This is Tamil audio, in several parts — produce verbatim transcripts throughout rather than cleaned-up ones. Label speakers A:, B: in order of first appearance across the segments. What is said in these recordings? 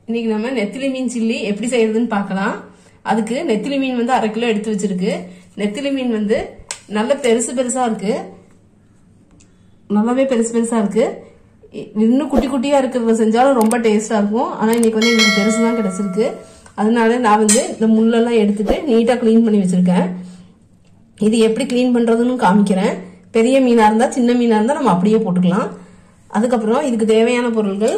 A: இன்னைக்கு நம்ம நெத்திலி மீன் சில்லி எப்படி செய்யறதுன்னு பார்க்கலாம். அதுக்கு நெத்திலி மீன் வந்து அரை கிலோ எடுத்து வச்சிருக்கு. நெத்திலி மீன் வந்து நல்ல பெருசு பெருசா இருக்கு, நல்லாவே பெருசு பெருசா இருக்கு. இன்னும் குட்டி குட்டியா இருக்கிறத செஞ்சாலும் ரொம்ப டேஸ்டா இருக்கும். ஆனா இன்னைக்கு வந்து எனக்கு பெருசுதான் கிடைச்சிருக்கு. அதனால நான் வந்து இந்த முள்ளெல்லாம் எடுத்துட்டு நீட்டா கிளீன் பண்ணி வச்சிருக்கேன். இது எப்படி கிளீன் பண்றதுன்னு காமிக்கிறேன். பெரிய மீனா இருந்தா சின்ன மீனா இருந்தா நம்ம அப்படியே போட்டுக்கலாம். அதுக்கப்புறம் இதுக்கு தேவையான பொருட்கள்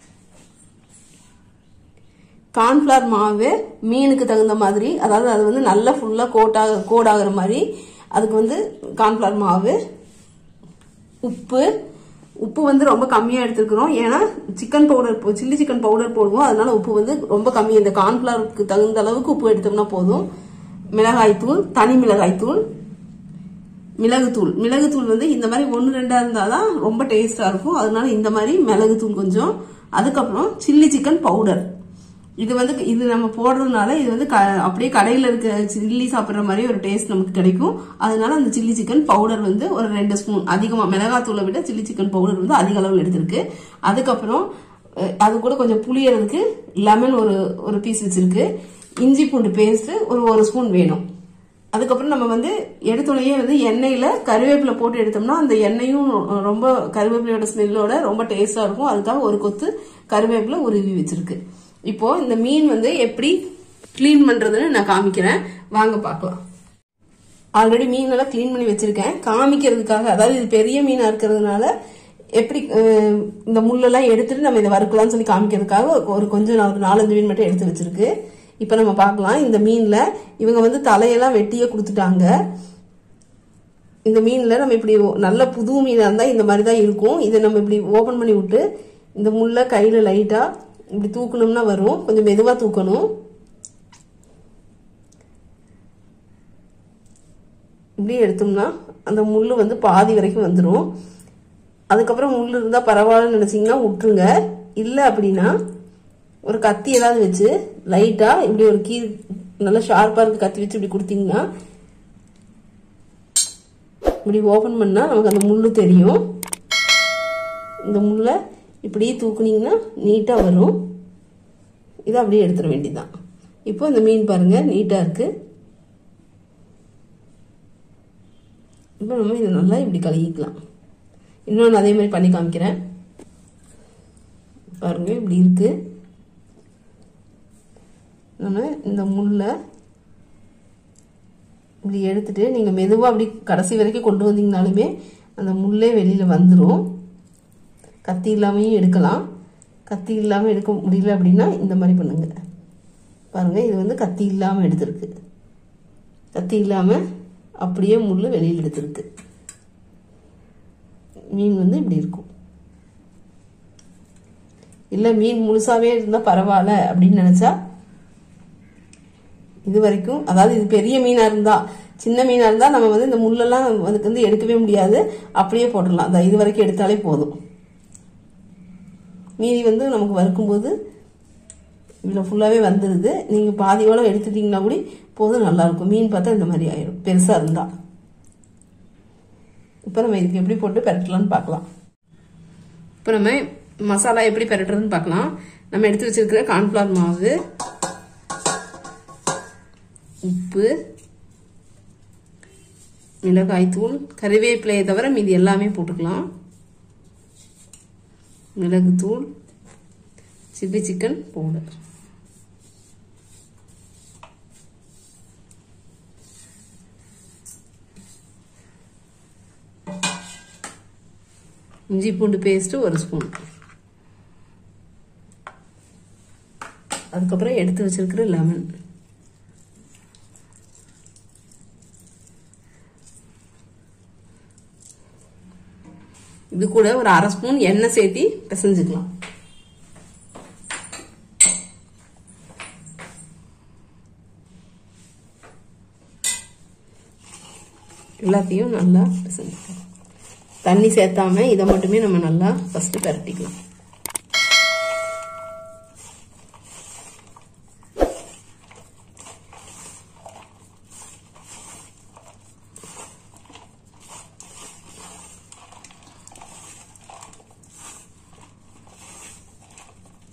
A: கார்ன்ஃபிளவர் மாவு மீனுக்கு தகுந்த மாதிரி, அதாவது அது வந்து நல்லா ஃபுல்லா கோட்டாக கோடாகிற மாதிரி அதுக்கு வந்து கார்ன்ஃபிளவர் மாவு, உப்பு உப்பு வந்து ரொம்ப கம்மியா எடுத்துக்கிறோம். ஏன்னா chicken powder chilli chicken powder போடுவோம், அதனால உப்பு வந்து ரொம்ப கம்மி. இந்த கார்ன்ஃபிளவருக்கு தகுந்த அளவுக்கு உப்பு எடுத்தோம்னா போதும். மிளகாய் தூள், தனி மிளகாய் தூள், மிளகுத்தூள் மிளகுத்தூள் வந்து இந்த மாதிரி ஒன்னு ரெண்டா இருந்தாதான் ரொம்ப டேஸ்டா இருக்கும். அதனால இந்த மாதிரி மிளகுத்தூள் கொஞ்சம். அதுக்கப்புறம் சில்லி சிக்கன் பவுடர். இது வந்து இது நம்ம போடுறதுனால இது வந்து அப்படியே கடையில இருக்க சில்லி சாப்பிடுற மாதிரி ஒரு டேஸ்ட் நமக்கு கிடைக்கும். அதனால அந்த சில்லி சிக்கன் பவுடர் வந்து ஒரு ரெண்டு ஸ்பூன் அதிகமா, மிளகாத்தூளை விட சில்லி சிக்கன் பவுடர் வந்து அதிக அளவில் எடுத்திருக்கு. அதுக்கப்புறம் அது கூட கொஞ்சம் புளியறதுக்கு லெமன் ஒரு ஒரு பீஸ் வச்சிருக்கு. இஞ்சி பூண்டு பேஸ்ட் ஒரு ஒரு ஸ்பூன் வேணும். அதுக்கப்புறம் நம்ம வந்து எடுத்தோடனே வந்து எண்ணெயில கருவேப்பிலை போட்டு எடுத்தோம்னா அந்த எண்ணெயும் ரொம்ப கருவேப்பிலையோட ஸ்மெல்லோட ரொம்ப டேஸ்டா இருக்கும். அதுக்காக ஒரு கொத்து கருவேப்பிலை உருவி வச்சிருக்கு. இப்போ இந்த மீன் வந்து எப்படி கிளீன் பண்றதுன்னு நான் காமிக்கிறேன், வாங்க பார்க்கலாம். ஆல்ரெடி மீன் எல்லாம் கிளீன் பண்ணி வச்சிருக்கேன் காமிக்கிறதுக்காக. அதாவது இது பெரிய மீனா இருக்கிறதுனால எப்படி இந்த முள்ளெல்லாம் எடுத்துட்டு நம்ம இதை வறுக்கலாம்னு சொல்லி காமிக்கிறதுக்காக ஒரு கொஞ்சம் ஒரு நாலஞ்சு மீன் மட்டும் எடுத்து வச்சிருக்கு. இப்ப நம்ம பார்க்கலாம். இந்த மீன்ல இவங்க வந்து தலையெல்லாம் வெட்டியே கொடுத்துட்டாங்க. இந்த மீன்ல நம்ம இப்படி நல்ல புது மீனா இருந்தா இந்த மாதிரி தான் இருக்கும். இதை நம்ம இப்படி ஓபன் பண்ணி விட்டு இந்த முள்ள கையில லைட்டா இப்படி தூக்கணும்னா வரும். கொஞ்சம் மெதுவா தூக்கணும். இப்படி எடுத்தோம்னா அந்த முள்ளு வந்து பாதி வரைக்கும் வந்துடும். அதுக்கப்புறம் முள்ளு இருந்தா பரவாயில்லன்னு நினைச்சீங்கன்னா விட்டுருங்க. இல்லை அப்படின்னா ஒரு கத்தி ஏதாவது வச்சு லைட்டா இப்படி ஒரு கீ நல்லா ஷார்ப்பா இருக்கு கத்தி வச்சு இப்படி கொடுத்தீங்கன்னா இப்படி ஓபன் பண்ணா நமக்கு அந்த முள்ளு தெரியும். இந்த முள்ளை இப்படி தூக்குனீங்கன்னா நீட்டா வரும். இதை அப்படியே எடுத்துட வேண்டியதுதான். இப்போ இந்த மீன் பாருங்க நீட்டா இருக்கு. இப்போ நம்ம இதை நல்லா இப்படி கழுவிக்கலாம். இன்னொன்று அதே மாதிரி பண்ணி காமிக்கிறேன். பாருங்க இப்படி இருக்கு. நம்ம இந்த முள்ளை இப்படி எடுத்துட்டு நீங்க மெதுவா அப்படி கடைசி வரைக்கும் கொண்டு வந்தீங்கனாலுமே அந்த முள்ளே வெளியில வந்துடும். கத்தி இல்லாமையும் எடுக்கலாம். கத்தி இல்லாம எடுக்க முடியல அப்படின்னா இந்த மாதிரி பண்ணுங்க. பாருங்க இது வந்து கத்தி இல்லாம எடுத்திருக்கு. கத்தி இல்லாம அப்படியே முள்ளு வெளியில் எடுத்திருக்கு. மீன் வந்து இப்படி இருக்கும். இல்ல மீன் முழுசாவே இருந்தா பரவாயில்ல அப்படின்னு நினைச்சா இது வரைக்கும், அதாவது இது பெரிய மீனா இருந்தா, சின்ன மீனா இருந்தா நம்ம வந்து இந்த முள்ளெல்லாம் அதுக்கு வந்து எடுக்கவே முடியாது, அப்படியே போட்டுடலாம். இது வரைக்கும் எடுத்தாலே போதும். மீதி வந்து நமக்கு வறுக்கும்போது இவ்வளோ ஃபுல்லாவே வந்துடுது. நீங்க பாதியோட எடுத்துட்டீங்கன்னா கூட போதும், நல்லா இருக்கும். மீன் பார்த்தா இந்த மாதிரி ஆயிடும் பெருசா இருந்தா. இப்போ நம்ம இதுக்கு எப்படி போட்டு பெரட்டலாம்னு பார்க்கலாம். இப்போ நம்ம மசாலா எப்படி பெரட்டுறதுன்னு பார்க்கலாம். நம்ம எடுத்து வச்சிருக்கிற கார்ன்ஃபிளவர் மாவு, உப்பு, மிளகாய் தூள், கறிவேப்பிலையை தவிர மீதி எல்லாமே போட்டுக்கலாம். மிளகுத்தூள், சில்லி சிக்கன் பவுடர், இஞ்சி பூண்டு பேஸ்ட் ஒரு ஸ்பூன், அதுக்கப்புறம் எடுத்து வச்சிருக்கிற லெமன், இது கூட ஒரு அரை ஸ்பூன் எண்ணெய் சேர்த்தி பிசைஞ்சுக்கலாம். எல்லாத்தையும் நல்லா பிசைஞ்சுக்கலாம். தண்ணி சேர்த்தாம இதை மட்டுமே நம்ம நல்லா ஃபர்ஸ்ட் பரட்டிக்கலாம்.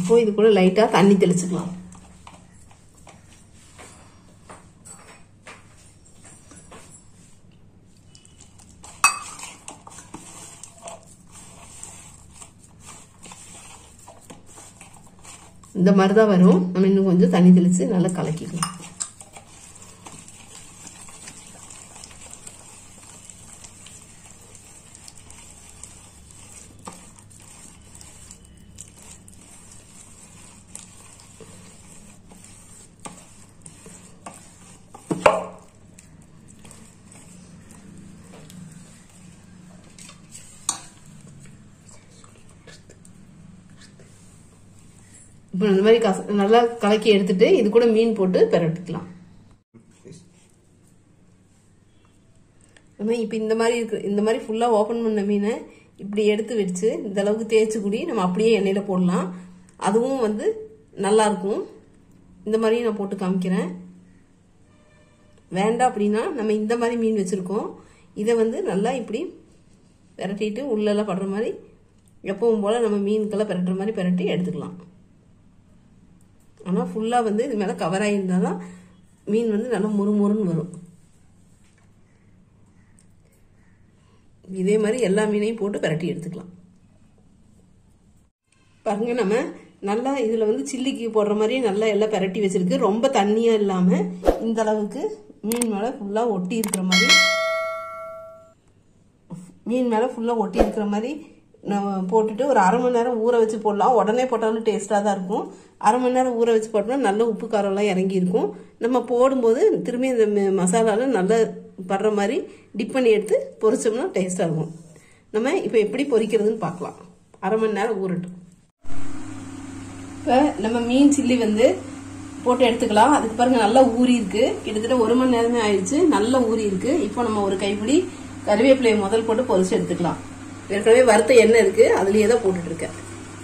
A: இப்போ இது கூட லைட்டா தண்ணி தெளிச்சுக்கலாம். இந்த மாதிரி தான் வரும். நம்ம இன்னும் கொஞ்சம் தண்ணி தெளிச்சு நல்லா கலக்கிக்கலாம். இப்போ இந்த மாதிரி நல்லா கலக்கி எடுத்துட்டு இது கூட மீன் போட்டு பெரட்டிக்கலாம். நம்ம இப்போ இந்த மாதிரி இருக்கு, இந்த மாதிரி ஃபுல்லா ஓபன் பண்ண மீனை இப்படி எடுத்து வச்சு இந்த அளவுக்கு தேய்ச்சி கூடி நம்ம அப்படியே எண்ணெயில போடலாம். அதுவும் வந்து நல்லா இருக்கும். இந்த மாதிரி நான் போட்டு காமிக்கிறேன். வேண்டாம் அப்படின்னா நம்ம இந்த மாதிரி மீன் வச்சிருக்கோம், இதை வந்து நல்லா இப்படி பெரட்டிட்டு உள்ளெல்லாம் படுற மாதிரி எப்பவும் போல நம்ம மீனுக்கெல்லாம் பெரட்டுற மாதிரி பெரட்டி எடுத்துக்கலாம். ஆனால் ஃபுல்லாக வந்து இது மேலே கவர் ஆகியிருந்தால் தான் மீன் வந்து நல்லா முறுமுறுன்னு வரும். இதே மாதிரி எல்லா மீனையும் போட்டு பெரட்டி எடுத்துக்கலாம். பாருங்க, நம்ம நல்லா இதில் வந்து சில்லிக்கு போடுற மாதிரி நல்லா எல்லாம் பெரட்டி வச்சிருக்கு. ரொம்ப தண்ணியாக இல்லாமல் இந்த அளவுக்கு மீன் மேலே ஃபுல்லாக ஒட்டி இருக்கிற மாதிரி மீன் மேலே ஃபுல்லாக ஒட்டி இருக்கிற மாதிரி போட்டுட்டு ஒரு அரை மணி நேரம் ஊற வச்சு போடலாம். உடனே போட்டாலும் டேஸ்டாக தான் இருக்கும். அரை மணி நேரம் ஊற வச்சு போட்டோம்னா நல்ல உப்பு காரம்லாம் இறங்கி இருக்கும். நம்ம போடும்போது திரும்பி இந்த மசாலாவில் நல்லா படுற மாதிரி டிப் பண்ணி எடுத்து பொரிச்சோம்னா டேஸ்டாக இருக்கும். நம்ம இப்போ எப்படி பொரிக்கிறதுன்னு பார்க்கலாம். அரை மணி நேரம் ஊறட்டும். இப்போ நம்ம மீன் சில்லி வந்து போட்டு எடுத்துக்கலாம். அதுக்கு பாருங்க நல்லா ஊறி இருக்கு. கிட்டத்தட்ட ஒரு மணி நேரமே ஆயிடுச்சு. நல்லா ஊறி இருக்கு. இப்போ நம்ம ஒரு கைப்பிடி கருவேப்பிலையை முதல் போட்டு பொரிச்சு எடுத்துக்கலாம். ஏற்கனவே வறுத்த எண்ணெய் இருக்கு, அதுலயே தான் போட்டுட்டு இருக்கேன்.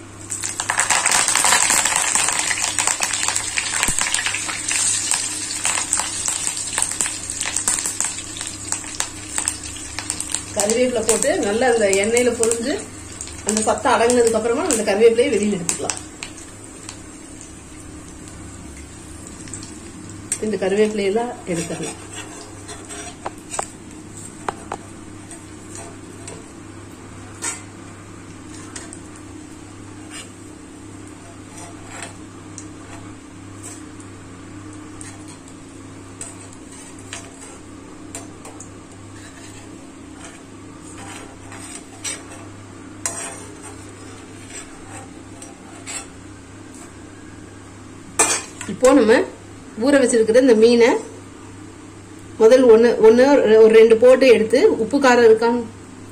A: கருவேப்பிலை போட்டு நல்லா அந்த எண்ணெயில பொரிஞ்சு அந்த சத்தம் அடங்கினதுக்கு அப்புறமா அந்த கருவேப்பிலையை வெளியில எடுத்துக்கலாம். இந்த கருவேப்பிலையெல்லாம் எடுத்துக்கலாம். இப்போ நம்ம ஊற வச்சிருக்கிற இந்த மீனை முதல் ஒன்னு ஒன்னு ஒரு ரெண்டு போட்டு எடுத்து உப்பு காரம் இருக்கான்னு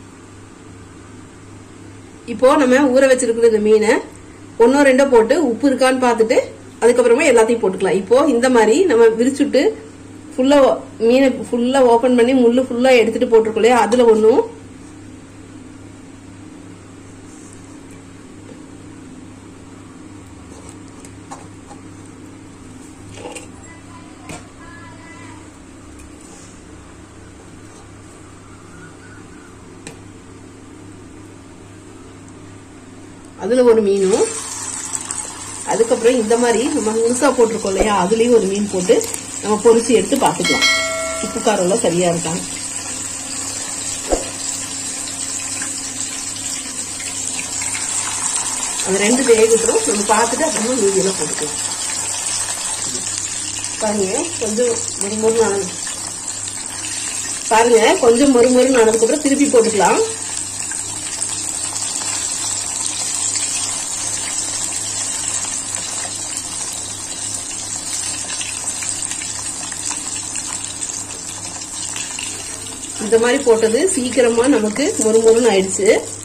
A: இப்போ நம்ம ஊற வச்சிருக்கிற இந்த மீனை ஒன்னோ ரெண்டோ போட்டு உப்பு இருக்கான்னு பார்த்துட்டு அதுக்கப்புறமா எல்லாத்தையும் போட்டுக்கலாம். இப்போ இந்த மாதிரி நம்ம விரிச்சுட்டு ஃபுல்லா மீனை ஃபுல்லா ஓபன் பண்ணி முள்ளு ஃபுல்லா எடுத்துட்டு போட்டிருக்கோம் இல்லையா, அதுல ஒன்னும் அதுல ஒரு மீனும் அதுக்கப்புறம் இந்த மாதிரி நம்ம முழுசா போட்டிருக்கோம் இல்லையா, அதுலயும் ஒரு மீன் போட்டு நம்ம பொரிச்சு எடுத்து பார்த்துக்கலாம் உப்பு காரம் எல்லாம் சரியா இருக்காங்க. அது ரெண்டு வேகட்டும், நம்ம பார்த்துட்டு அப்புறமா மீதியெல்லாம் போட்டுக்கலாம். பாருங்க கொஞ்சம் மொறுமொறு ஆனது பாருங்க கொஞ்சம் மொறுமொறுன்னு ஆனதுக்கு அப்புறம் திருப்பி போட்டுக்கலாம். இந்த மாதிரி போட்டது சீக்கிரமா நமக்கு மொறுமொறுன்னு ஆயிடுச்சு.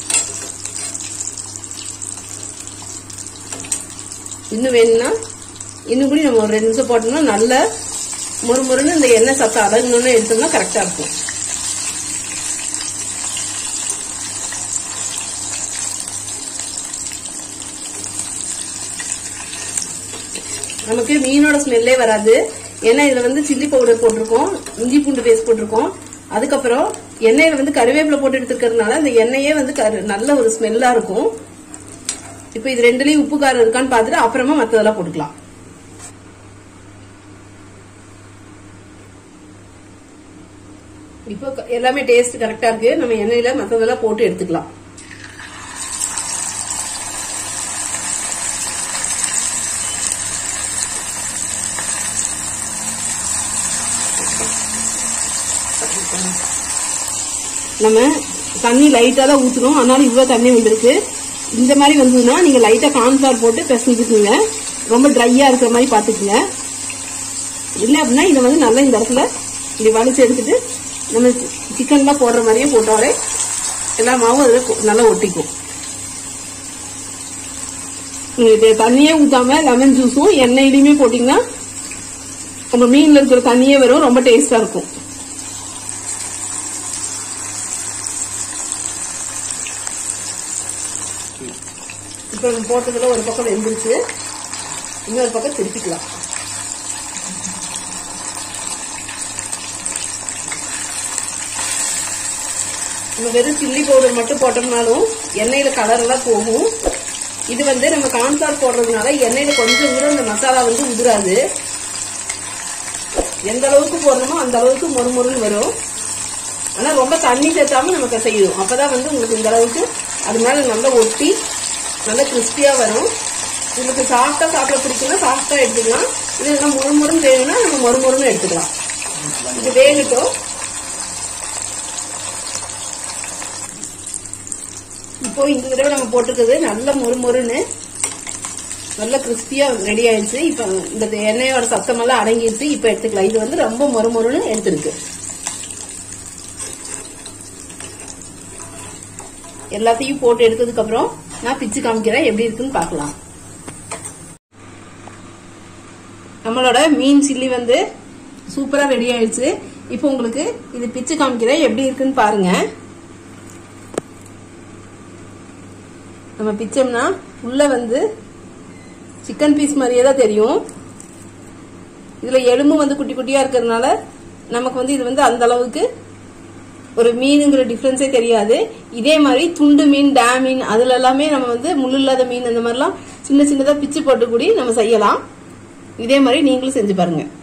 A: இன்னும் வேணும்னா இன்னும் கூட நம்ம ஒரு ரெண்டு நிமிஷம் போட்டோம்னா நல்ல மொறுமொறுன்னு இந்த எண்ணெய் சத்தம் அடங்கணும்னு எடுத்தோம்னா கரெக்டா இருக்கும். நமக்கு மீனோட ஸ்மெல்லே வராது. ஏன்னா இதுல வந்து சில்லி பவுடர் போட்டிருக்கோம், இஞ்சி பூண்டு பேஸ்ட் போட்டிருக்கோம். அதுக்கப்புறம் எண்ணெயில வந்து கருவேப்பிலை போட்டு எடுத்துக்கிறதுனால அந்த எண்ணெயே வந்து நல்ல ஒரு ஸ்மெல்லா இருக்கும். இப்போ இது ரெண்டுலயும் உப்பு காரம் இருக்கான்னு பார்த்துட்டு அப்புறமா மற்றதெல்லாம் போட்டுக்கலாம். இப்போ எல்லாமே டேஸ்ட் கரெக்டா இருக்கு. நம்ம எண்ணெயில மற்றதெல்லாம் போட்டு எடுத்துக்கலாம். நம்ம தண்ணி லைட்டா தான் ஊற்றணும், அதனால இவ்வளவு தண்ணி வந்துருக்கு. இந்த மாதிரி வந்ததுன்னா நீங்க லைட்டா கார்ன்ஃபிளவர் போட்டு பிசைஞ்சுக்குங்க. ரொம்ப ட்ரையா இருக்கிற மாதிரி பாத்துக்குங்க. இல்லை அப்படின்னா இதை வந்து நல்லா இந்த இடத்துல இப்படி வலிச்சு எடுத்துட்டு நம்ம சிக்கன்லாம் போடுற மாதிரியே போட்டாலே எல்லா மாவும் அதுல நல்லா ஒட்டிக்கும். தண்ணியே ஊத்தாம லெமன் ஜூஸும் எண்ணெயிலுமே போட்டீங்கன்னா நம்ம மீன்ல இருக்கிற தண்ணியே வரும், ரொம்ப டேஸ்டா இருக்கும். இப்ப நம்ம போட்டதுல ஒரு பக்கம் வெந்துருச்சு, இன்னொரு பக்கம் திருப்பிக்கலாம். நம்ம வெறும் சில்லி பவுடர் மட்டும் போட்டோம்னாலும் எண்ணெயில கலர் எல்லாம் போகும். இது வந்து நம்ம கார்ன்ஃபிளவர் போடுறதுனால எண்ணெயில கொஞ்சம் கூட இந்த மசாலா வந்து உதிராது. எந்த அளவுக்கு போடுறோமோ அந்த அளவுக்கு மொறுமொறுன்னு வரும். ஆனா ரொம்ப தண்ணி சேர்த்தாம நமக்கு செய்யணும். அப்பதான் வந்து உங்களுக்கு இந்த அளவுக்கு அது மேல நல்லா ஒட்டி நல்லா கிறிஸ்பியா வரும். உங்களுக்கு சாஃப்டா சாப்பிட பிடிக்கும்னா சாஃப்டா எடுத்துக்கலாம். இது நல்லா மொறுமொறுன்னு வேணும்னா நம்ம மொறுமொறுன்னு எடுத்துக்கலாம். இது வேகட்டும். இப்போ இந்த தடவை நம்ம போட்டுக்கிறது நல்ல மொறுமொறுன்னு நல்ல கிறிஸ்பியா ரெடி ஆயிடுச்சு. இப்ப இந்த எண்ணெயோட சத்தம் எல்லாம் அடங்கிடுச்சு. இப்ப எடுத்துக்கலாம். இது வந்து ரொம்ப மொறுமொறுன்னு எடுத்துருக்கு. எல்லாத்தையும் போட்டு எடுத்ததுக்கு அப்புறம் நான் பிச்சு காமிக்கிறேன், எப்படி இருக்குன்னு பாக்கலாம். நம்மளோட மீன் சில்லி வந்து சூப்பரா ரெடி ஆயிடுச்சு. இப்போ உங்களுக்கு இது பிச்சு காமிக்கிறேன், எப்படி இருக்குன்னு பாருங்க. நம்ம பிச்சோம்னா உள்ள வந்து சிக்கன் பீஸ் மாதிரியே தான் தெரியும். இதுல எலும்பு வந்து குட்டி குட்டியா இருக்கிறதுனால நமக்கு வந்து இது வந்து அந்த அளவுக்கு ஒரு மீனுங்கிற டிஃபரன்ஸே தெரியாது. இதே மாதிரி துண்டு மீன், டேம் மீன், அதுல எல்லாமே நம்ம வந்து முள் இல்லாத மீன் அந்த மாதிரிலாம் சின்ன சின்னதா பிச்சு போட்டு கூடி நம்ம செய்யலாம். இதே மாதிரி நீங்களும் செஞ்சு பாருங்க.